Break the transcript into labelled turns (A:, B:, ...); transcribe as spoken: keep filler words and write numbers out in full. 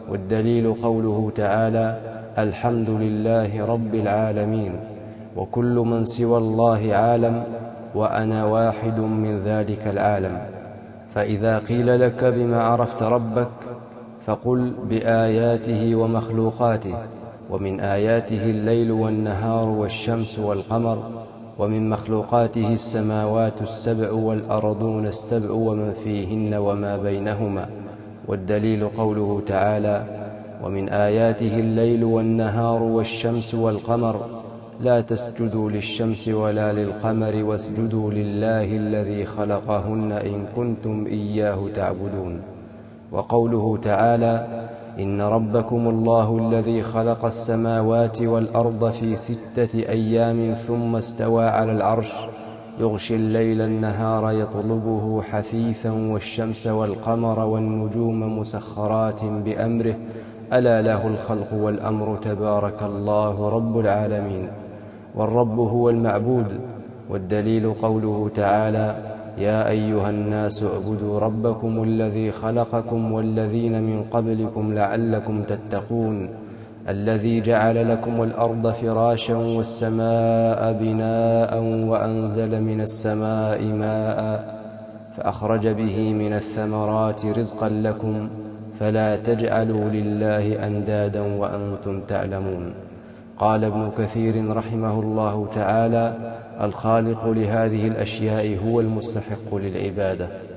A: والدليل قوله تعالى: الحمد لله رب العالمين، وكل من سوى الله عالم، وأنا واحد من ذلك العالم. فإذا قيل لك بما عرفت ربك فقل: بآياته ومخلوقاته، ومن آياته الليل والنهار والشمس والقمر، ومن مخلوقاته السماوات السبع والأرضون السبع ومن فيهن وما بينهما. والدليل قوله تعالى: ومن آياته الليل والنهار والشمس والقمر، لا تسجدوا للشمس ولا للقمر واسجدوا لله الذي خلقهن إن كنتم إياه تعبدون. وقوله تعالى: إن ربكم الله الذي خلق السماوات والأرض في ستة أيام ثم استوى على العرش يغشي الليل النهار يطلبه حثيثا والشمس والقمر والنجوم مسخرات بأمره ألا له الخلق والأمر تبارك الله رب العالمين. والرب هو المعبود. والدليل قوله تعالى: يا أيها الناس اعبدوا ربكم الذي خلقكم والذين من قبلكم لعلكم تتقون، الذي جعل لكم الأرض فراشا والسماء بناء وأنزل من السماء ماء فأخرج به من الثمرات رزقا لكم فلا تجعلوا لله أندادا وأنتم تعلمون. قال ابن كثير رحمه الله تعالى: الخالق لهذه الأشياء هو المستحق للعبادة.